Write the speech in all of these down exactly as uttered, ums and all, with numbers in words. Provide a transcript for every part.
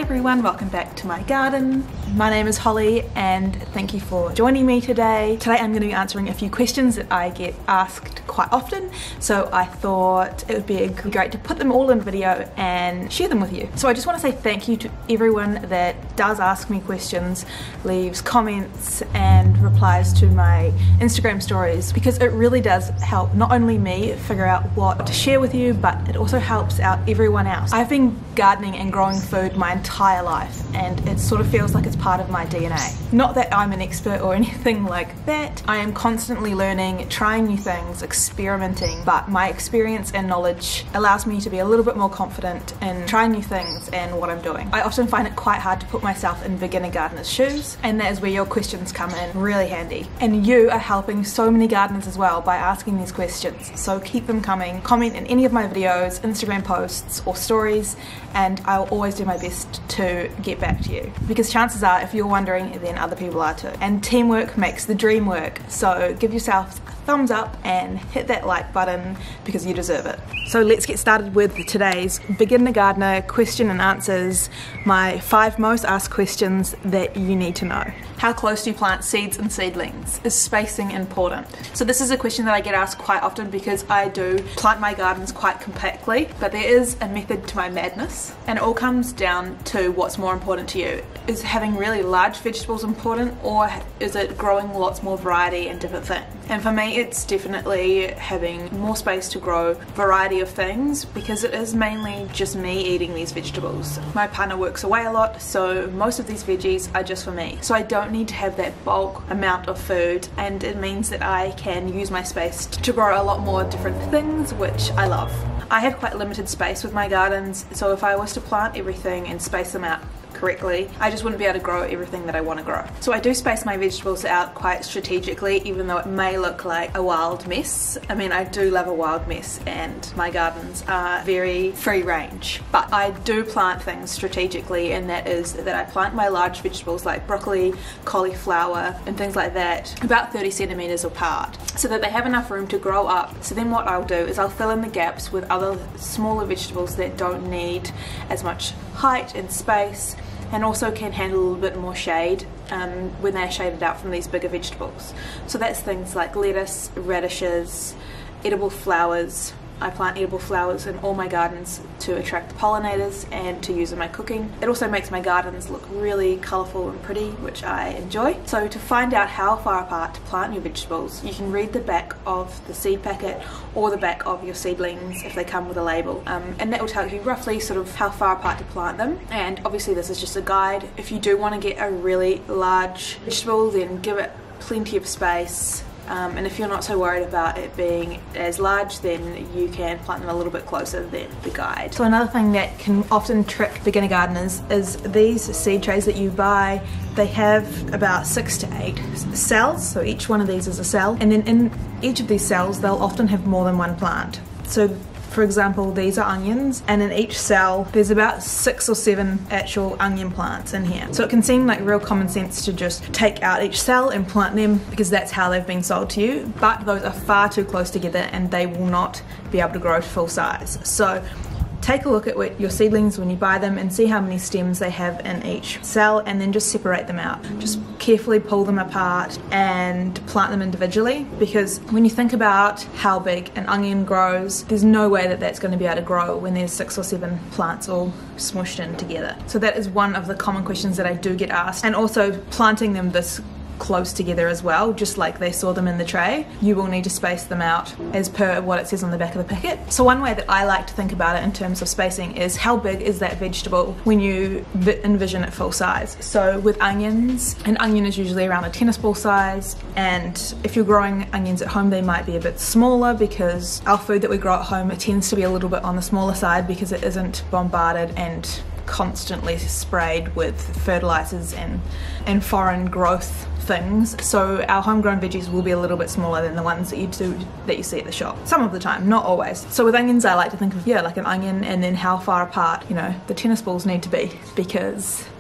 everyone, welcome back to my garden. My name is Holly and thank you for joining me today. Today I'm going to be answering a few questions that I get asked quite often, so I thought it would be great to put them all in a video and share them with you. So I just want to say thank you to everyone that does ask me questions, leaves comments and replies to my Instagram stories, because it really does help not only me figure out what to share with you, but it also helps out everyone else. I've been gardening and growing food my entire life and it sort of feels like it's part of my D N A. Not that I'm an expert or anything like that. I am constantly learning, trying new things, experimenting, but my experience and knowledge allows me to be a little bit more confident in trying new things and what I'm doing. I often find it quite hard to put myself in beginner gardener's shoes, and that is where your questions come in really handy. And you are helping so many gardeners as well by asking these questions, so keep them coming. Comment in any of my videos, Instagram posts or stories, and I'll always do my best to get back to you, because chances are if you're wondering, then other people are too. And teamwork makes the dream work, so give yourself a thumbs up and hit that like button because you deserve it. So let's get started with today's beginner gardener question and answers, my five most asked questions that you need to know. How close do you plant seeds and seedlings? Is spacing important? So this is a question that I get asked quite often because I do plant my gardens quite compactly, but there is a method to my madness, and it all comes down to what's more important to you. Is having really large vegetables important, or is it growing lots more variety and different things? And for me it's definitely having more space to grow variety of things, because it is mainly just me eating these vegetables. My partner works away a lot, so most of these veggies are just for me. So I don't need to have that bulk amount of food, and it means that I can use my space to grow a lot more different things, which I love. I have quite limited space with my gardens, so if I was to plant everything and space them out correctly, I just wouldn't be able to grow everything that I want to grow. So I do space my vegetables out quite strategically, even though it may look like a wild mess. I mean, I do love a wild mess and my gardens are very free range, but I do plant things strategically, and that is that I plant my large vegetables like broccoli, cauliflower and things like that about thirty centimeters apart, so that they have enough room to grow up. So then what I'll do is I'll fill in the gaps with other smaller vegetables that don't need as much height and space, and also can handle a little bit more shade um, when they're shaded out from these bigger vegetables. So that's things like lettuce, radishes, edible flowers. I plant edible flowers in all my gardens to attract the pollinators and to use in my cooking. It also makes my gardens look really colourful and pretty, which I enjoy. So to find out how far apart to plant your vegetables, you can read the back of the seed packet or the back of your seedlings if they come with a label, um, and that will tell you roughly sort of how far apart to plant them. And obviously this is just a guide. If you do want to get a really large vegetable, then give it plenty of space. Um, and if you're not so worried about it being as large, then you can plant them a little bit closer than the guide. So another thing that can often trick beginner gardeners is these seed trays that you buy. They have about six to eight cells, so each one of these is a cell, and then in each of these cells they'll often have more than one plant. So for example, these are onions, and in each cell there's about six or seven actual onion plants in here. So it can seem like real common sense to just take out each cell and plant them, because that's how they've been sold to you, but those are far too close together and they will not be able to grow to full size. So take a look at what your seedlings when you buy them and see how many stems they have in each cell, and then just separate them out. Just carefully pull them apart and plant them individually, because when you think about how big an onion grows, there's no way that that's going to be able to grow when there's six or seven plants all smushed in together. So that is one of the common questions that I do get asked, and also planting them this close together as well, just like they saw them in the tray. You will need to space them out as per what it says on the back of the packet. So one way that I like to think about it in terms of spacing is how big is that vegetable when you envision it full size. So with onions, an onion is usually around a tennis ball size, and if you're growing onions at home they might be a bit smaller, because our food that we grow at home, it tends to be a little bit on the smaller side because it isn't bombarded and constantly sprayed with fertilizers and and foreign growth things. So our homegrown veggies will be a little bit smaller than the ones that you do that you see at the shop. Some of the time, not always. So with onions I like to think of, yeah, like an onion, and then how far apart, you know, the tennis balls need to be, because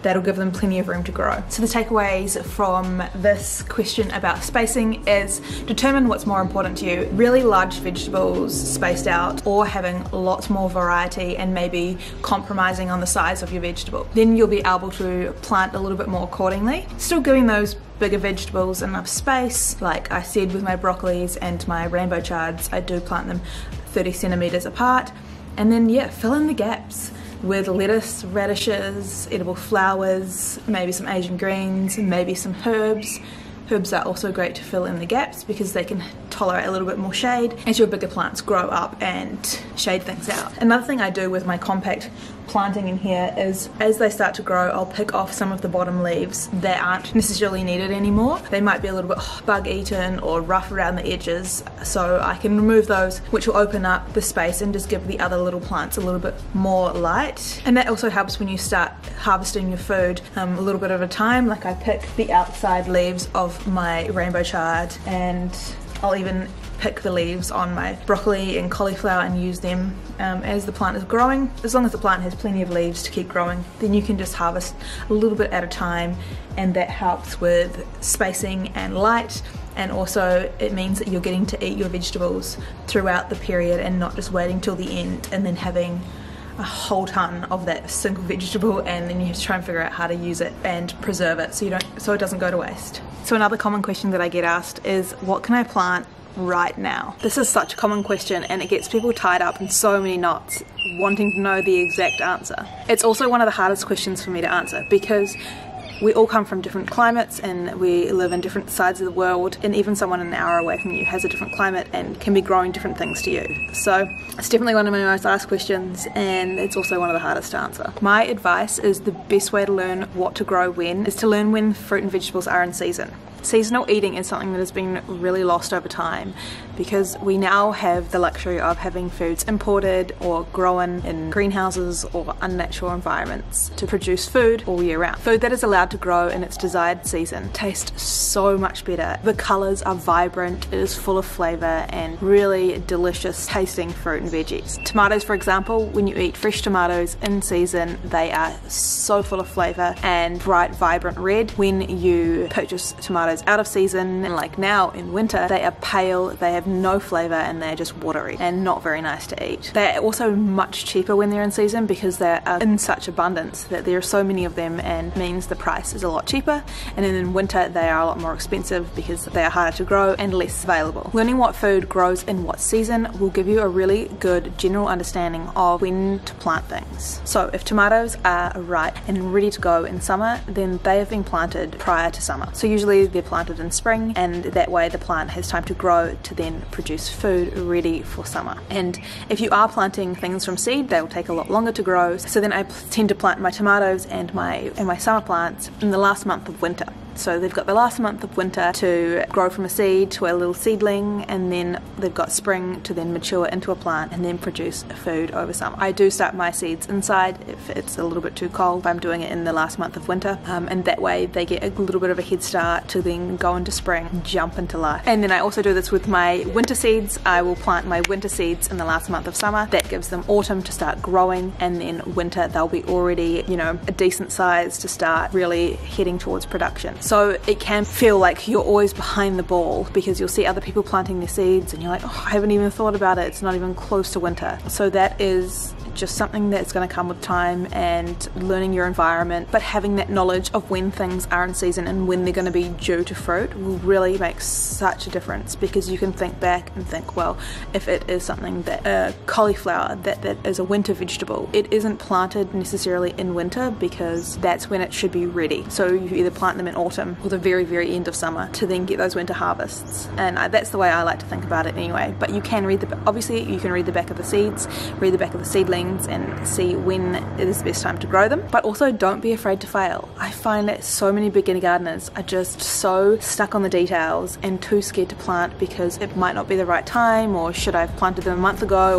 that'll give them plenty of room to grow. So the takeaways from this question about spacing is determine what's more important to you. Really large vegetables spaced out, or having lots more variety and maybe compromising on the size of your vegetable. Then you'll be able to plant a little bit more accordingly. Still giving those bigger vegetables enough space. Like I said with my broccolis and my rainbow chards, I do plant them thirty centimeters apart. And then yeah, fill in the gaps with lettuce, radishes, edible flowers, maybe some Asian greens, and maybe some herbs. Herbs are also great to fill in the gaps because they can tolerate a little bit more shade as your bigger plants grow up and shade things out. Another thing I do with my compact planting in here is as they start to grow, I'll pick off some of the bottom leaves that aren't necessarily needed anymore. They might be a little bit bug eaten or rough around the edges, so I can remove those, which will open up the space and just give the other little plants a little bit more light. And that also helps when you start harvesting your food um, a little bit at a time. Like I pick the outside leaves of my rainbow chard, and I'll even pick the leaves on my broccoli and cauliflower and use them um, as the plant is growing. As long as the plant has plenty of leaves to keep growing, then you can just harvest a little bit at a time, and that helps with spacing and light. And also it means that you're getting to eat your vegetables throughout the period and not just waiting till the end and then having a whole ton of that single vegetable, and then you have to try and figure out how to use it and preserve it so you don't so it doesn't go to waste. So another common question that I get asked is, what can I plant right now? This is such a common question, and it gets people tied up in so many knots wanting to know the exact answer. It's also one of the hardest questions for me to answer because we all come from different climates and we live in different sides of the world, and even someone an hour away from you has a different climate and can be growing different things to you. So it's definitely one of my most asked questions, and it's also one of the hardest to answer. My advice is the best way to learn what to grow when is to learn when fruit and vegetables are in season. Seasonal eating is something that has been really lost over time because we now have the luxury of having foods imported or grown in greenhouses or unnatural environments to produce food all year round. Food that is allowed to grow in its desired season tastes so much better. The colours are vibrant, it is full of flavour and really delicious tasting fruit and veggies. Tomatoes, for example, when you eat fresh tomatoes in season, they are so full of flavour and bright, vibrant red. When you purchase tomatoes out of season, and like now in winter, they are pale, they have no flavour, and they're just watery and not very nice to eat. They're also much cheaper when they're in season because they are in such abundance that there are so many of them, and means the price is a lot cheaper. And then in winter they are a lot more expensive because they are harder to grow and less available. Learning what food grows in what season will give you a really good general understanding of when to plant things. So if tomatoes are ripe and ready to go in summer, then they have been planted prior to summer. So usually they're planted in spring, and that way the plant has time to grow to then produce food ready for summer. And if you are planting things from seed, they will take a lot longer to grow. So then I tend to plant my tomatoes and my and my summer plants in the last month of winter. So they've got the last month of winter to grow from a seed to a little seedling, and then they've got spring to then mature into a plant and then produce food over summer. I do start my seeds inside if it's a little bit too cold, if I'm doing it in the last month of winter, um, and that way they get a little bit of a head start to then go into spring and jump into life. And then I also do this with my winter seeds. I will plant my winter seeds in the last month of summer. That gives them autumn to start growing, and then winter they'll be already, you know, a decent size to start really heading towards production. So it can feel like you're always behind the ball because you'll see other people planting their seeds and you're like, oh, I haven't even thought about it, it's not even close to winter. So that is just something that's going to come with time and learning your environment, but having that knowledge of when things are in season and when they're going to be due to fruit will really make such a difference, because you can think back and think, well, if it is something that uh, cauliflower that, that is a winter vegetable, it isn't planted necessarily in winter because that's when it should be ready. So you either plant them in autumn or the very very end of summer to then get those winter harvests, and uh, that's the way I like to think about it anyway. But you can read the obviously you can read the back of the seeds, read the back of the seedlings, and see when it is the best time to grow them. But also don't be afraid to fail. I find that so many beginner gardeners are just so stuck on the details and too scared to plant because it might not be the right time, or should I have planted them a month ago, or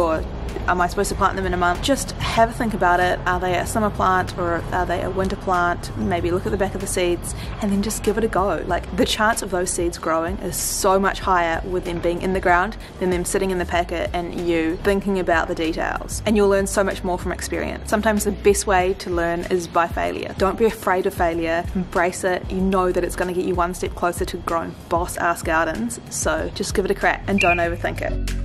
Am I supposed to plant them in a month? Just have a think about it. Are they a summer plant or are they a winter plant? Maybe look at the back of the seeds and then just give it a go. Like, the chance of those seeds growing is so much higher with them being in the ground than them sitting in the packet and you thinking about the details. And you'll learn so much more from experience. Sometimes the best way to learn is by failure. Don't be afraid of failure, embrace it. You know that it's going to get you one step closer to growing boss ass gardens, so just give it a crack and don't overthink it.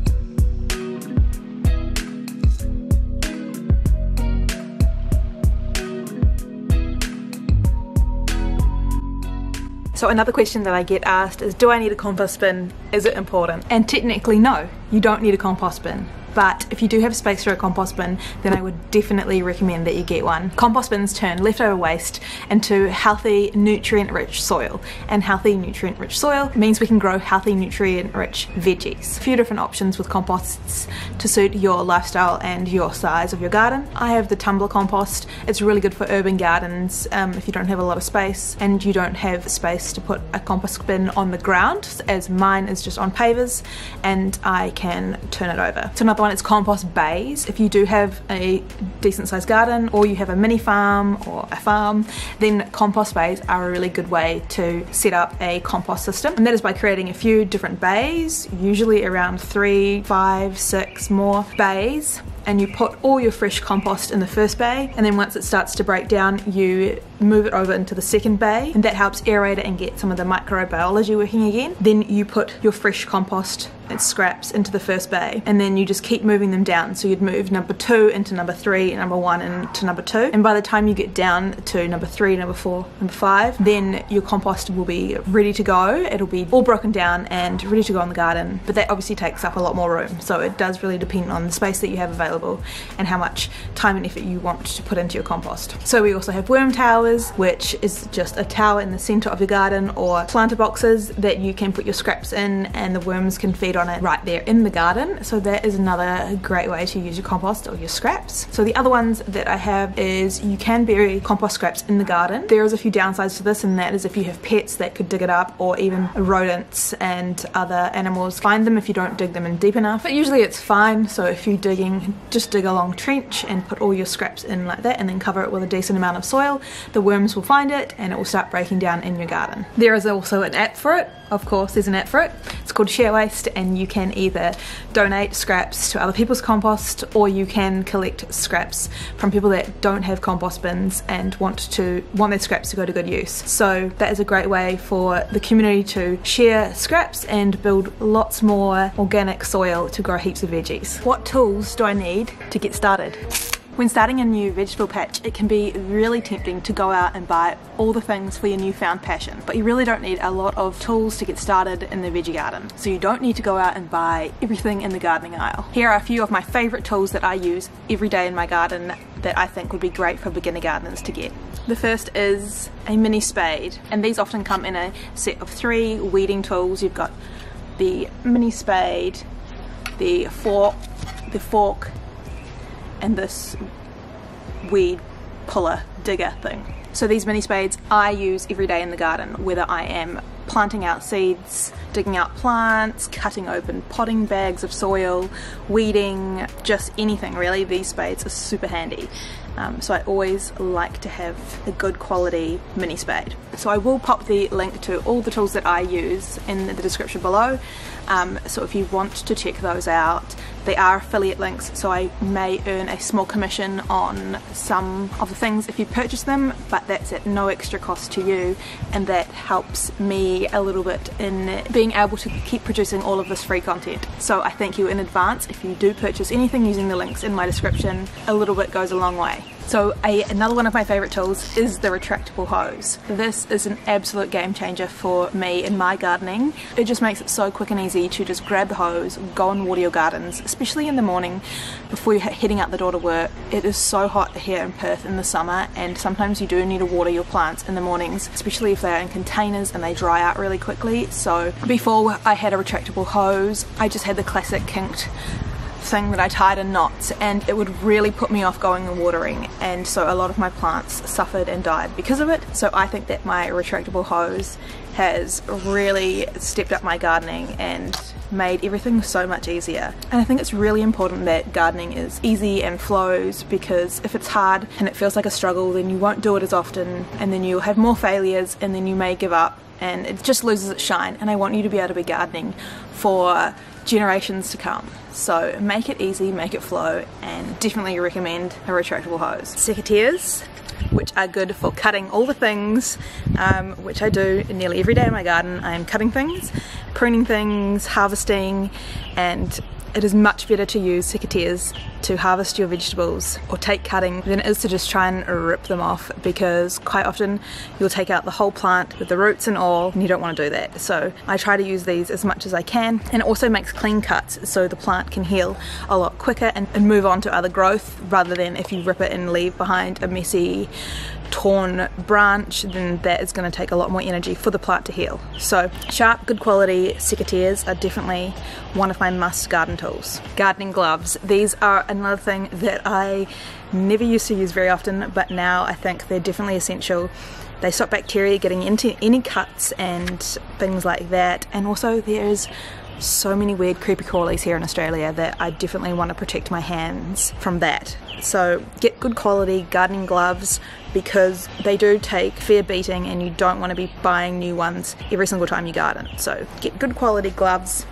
So another question that I get asked is, do I need a compost bin? Is it important? And technically no, you don't need a compost bin. But if you do have space for a compost bin, then I would definitely recommend that you get one. Compost bins turn leftover waste into healthy, nutrient-rich soil. And healthy, nutrient-rich soil means we can grow healthy, nutrient-rich veggies. A few different options with composts to suit your lifestyle and your size of your garden. I have the tumbler compost. It's really good for urban gardens um, if you don't have a lot of space and you don't have space to put a compost bin on the ground, as mine is just on pavers and I can turn it over. So another one is compost bays. If you do have a decent sized garden or you have a mini farm or a farm, then compost bays are a really good way to set up a compost system, and that is by creating a few different bays, usually around three, five, six more bays, and you put all your fresh compost in the first bay, and then once it starts to break down you move it over into the second bay, and that helps aerate it and get some of the microbiology working again. Then you put your fresh compost and scraps into the first bay, and then you just keep moving them down. So you'd move number two into number three, number one into number two, and by the time you get down to number three, number four, number five, then your compost will be ready to go. It'll be all broken down and ready to go in the garden, but that obviously takes up a lot more room, so it does really depend on the space that you have available and how much time and effort you want to put into your compost. So we also have worm towers, which is just a tower in the center of your garden, or planter boxes that you can put your scraps in and the worms can feed on it right there in the garden. So that is another great way to use your compost or your scraps. So the other ones that I have is you can bury compost scraps in the garden. There is a few downsides to this, and that is if you have pets that could dig it up, or even rodents and other animals find them if you don't dig them in deep enough. But usually it's fine, so if you're digging, just dig a long trench and put all your scraps in like that and then cover it with a decent amount of soil. The worms will find it and it will start breaking down in your garden. There is also an app for it. Of course, there's an app for it. It's called Share Waste, and you can either donate scraps to other people's compost, or you can collect scraps from people that don't have compost bins and want to want their scraps to go to good use. So that is a great way for the community to share scraps and build lots more organic soil to grow heaps of veggies. What tools do I need to get started? When starting a new vegetable patch, it can be really tempting to go out and buy all the things for your newfound passion, but you really don't need a lot of tools to get started in the veggie garden. So you don't need to go out and buy everything in the gardening aisle. Here are a few of my favourite tools that I use every day in my garden that I think would be great for beginner gardeners to get. The first is a mini spade, and these often come in a set of three weeding tools. You've got the mini spade, the fork, the fork, and this weed puller digger thing. So these mini spades I use every day in the garden, whether I am planting out seeds, digging out plants, cutting open potting bags of soil, weeding, just anything really. These spades are super handy. Um, so I always like to have a good quality mini spade. So I will pop the link to all the tools that I use in the description below. Um, so if you want to check those out, they are affiliate links, so I may earn a small commission on some of the things if you purchase them, but that's at no extra cost to you, and that helps me a little bit in being able to keep producing all of this free content. So I thank you in advance if you do purchase anything using the links in my description. A little bit goes a long way. So a, another one of my favourite tools is the retractable hose. This is an absolute game changer for me in my gardening. It just makes it so quick and easy to just grab the hose, go and water your gardens, especially in the morning before you're heading out the door to work. It is so hot here in Perth in the summer, and sometimes you do need to water your plants in the mornings, especially if they're in containers and they dry out really quickly. So before I had a retractable hose, I just had the classic kinked thing that I tied in knots, and it would really put me off going and watering, and so a lot of my plants suffered and died because of it. So I think that my retractable hose has really stepped up my gardening and made everything so much easier. And I think it's really important that gardening is easy and flows, because if it's hard and it feels like a struggle, then you won't do it as often, and then you'll have more failures, and then you may give up and it just loses its shine. And I want you to be able to be gardening for generations to come. So make it easy, make it flow, and definitely recommend a retractable hose. Secateurs, which are good for cutting all the things, um, which I do nearly every day in my garden. I am cutting things, pruning things, harvesting, and it is much better to use secateurs to harvest your vegetables or take cutting than it is to just try and rip them off, because quite often you'll take out the whole plant with the roots and all, and you don't want to do that. So I try to use these as much as I can, and it also makes clean cuts so the plant can heal a lot quicker and, and move on to other growth, rather than if you rip it and leave behind a messy torn branch, then that is going to take a lot more energy for the plant to heal. So sharp, good quality secateurs are definitely one of my must garden tools. Gardening gloves, these are another thing that I never used to use very often, but now I think they're definitely essential. They stop bacteria getting into any cuts and things like that, and also there's so many weird creepy crawlies here in Australia that I definitely want to protect my hands from that. So get good quality gardening gloves, because they do take fair beating and you don't want to be buying new ones every single time you garden. So get good quality gloves.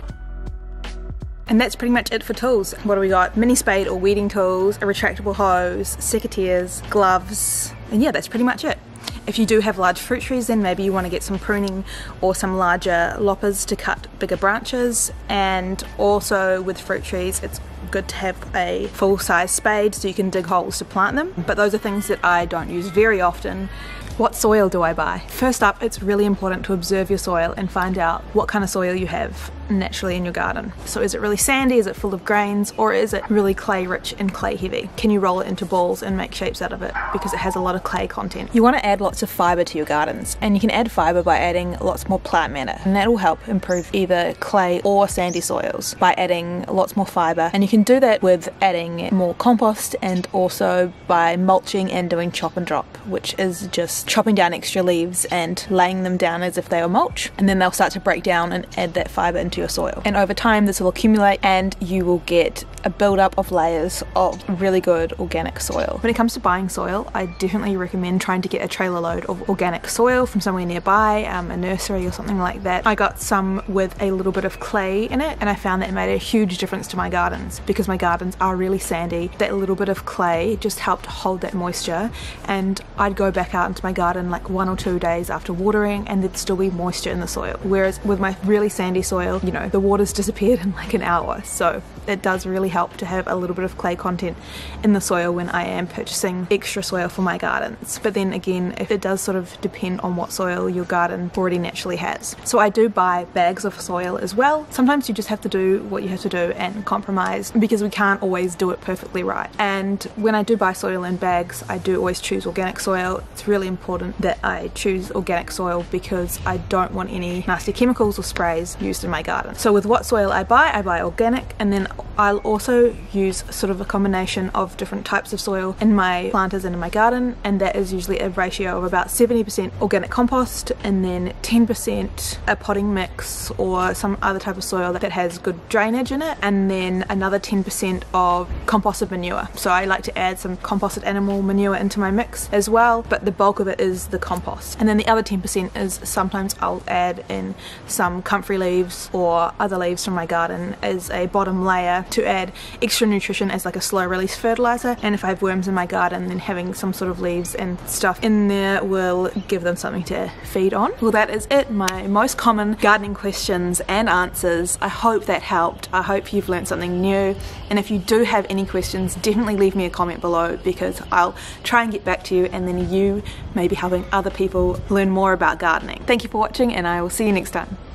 And that's pretty much it for tools. What do we got? Mini spade or weeding tools, a retractable hose, secateurs, gloves, and yeah, that's pretty much it. If you do have large fruit trees, then maybe you want to get some pruning or some larger loppers to cut bigger branches. And also with fruit trees, it's good to have a full-size spade so you can dig holes to plant them. But those are things that I don't use very often. What soil do I buy? First up, it's really important to observe your soil and find out what kind of soil you have naturally in your garden. So is it really sandy, is it full of grains, or is it really clay rich and clay heavy? Can you roll it into balls and make shapes out of it, because it has a lot of clay content? You want to add lots of fibre to your gardens, and you can add fibre by adding lots more plant matter, and that will help improve either clay or sandy soils by adding lots more fibre. And you can do that with adding more compost, and also by mulching and doing chop and drop, which is just chopping down extra leaves and laying them down as if they were mulch, and then they'll start to break down and add that fibre into your soil. And over time this will accumulate and you will get a build-up of layers of really good organic soil. When it comes to buying soil, I definitely recommend trying to get a trailer load of organic soil from somewhere nearby, um, a nursery or something like that. I got some with a little bit of clay in it, and I found that it made a huge difference to my gardens, because my gardens are really sandy. That little bit of clay just helped hold that moisture, and I'd go back out into my garden like one or two days after watering and there'd still be moisture in the soil. Whereas with my really sandy soil, you know, the water's disappeared in like an hour. So it does really help to have a little bit of clay content in the soil when I am purchasing extra soil for my gardens. But then again, if it does sort of depend on what soil your garden already naturally has. So I do buy bags of soil as well. Sometimes you just have to do what you have to do and compromise, because we can't always do it perfectly right. And when I do buy soil in bags, I do always choose organic soil. It's really important that I choose organic soil, because I don't want any nasty chemicals or sprays used in my garden. So with what soil I buy, I buy organic, and then I'll also use sort of a combination of different types of soil in my planters and in my garden, and that is usually a ratio of about seventy percent organic compost and then ten percent a potting mix or some other type of soil that has good drainage in it, and then another ten percent of composted manure. So I like to add some composted animal manure into my mix as well, but the bulk of it is the compost. And then the other ten percent is sometimes I'll add in some comfrey leaves or other leaves from my garden as a bottom layer to add extra nutrition as like a slow release fertilizer. And if I have worms in my garden, then having some sort of leaves and stuff in there will give them something to feed on. Well, that is it, my most common gardening questions and answers. I hope that helped. I hope you've learned something new, and if you do have any questions, definitely leave me a comment below, because I'll try and get back to you, and then you may be helping other people learn more about gardening. Thank you for watching, and I will see you next time.